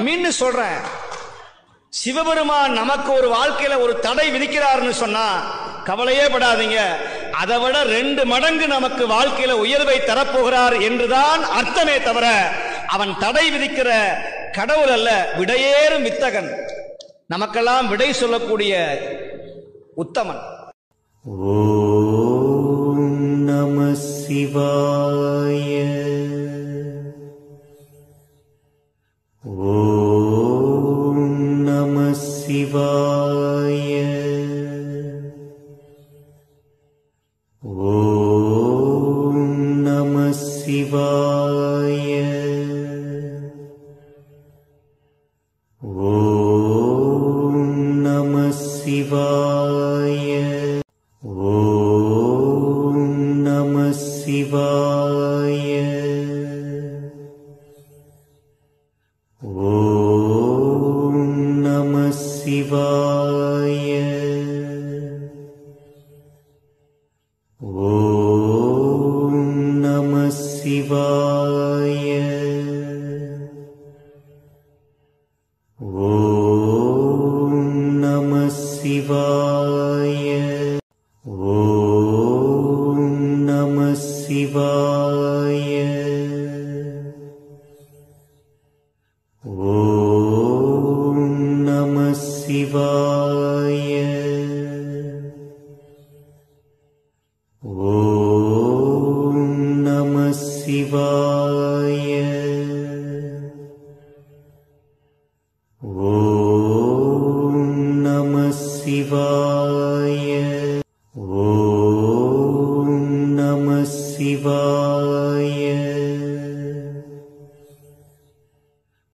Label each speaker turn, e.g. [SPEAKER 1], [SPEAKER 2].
[SPEAKER 1] அமீன்னு சொல்றேன். சிவபெருமான் நமக்கு ஒரு வாழ்க்கையில ஒரு தடை விதிக்கிறார்னு சொன்னா கவலையே படாதீங்க. அதை விட 2 மடங்கு நமக்கு வாழ்க்கையில உயர்வை தரப்போகிறார் என்றுதான் அர்த்தமே தவிர அவன் தடை விதிக்கிற கடவுள் அல்ல, விடையேறும் வித்தகன், நமக்கெல்லாம் விடை சொல்லக்கூடிய உத்தமன்.
[SPEAKER 2] ஓம் நம சிவாய. ஓம் நம சிவாய. ஓம் நம சிவாய. ஓம் நம சிவாய. ஓம் நம சிவாய. ஓம் நம சிவாய. ஓம் நம சிவாய. ஓம் நம சிவாய. ஓம் நம சிவாய.